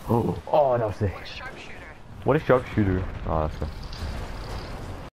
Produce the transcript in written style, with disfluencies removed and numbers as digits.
Oh, that was sick. Sharpshooter. What is sharpshooter? Oh, that's good.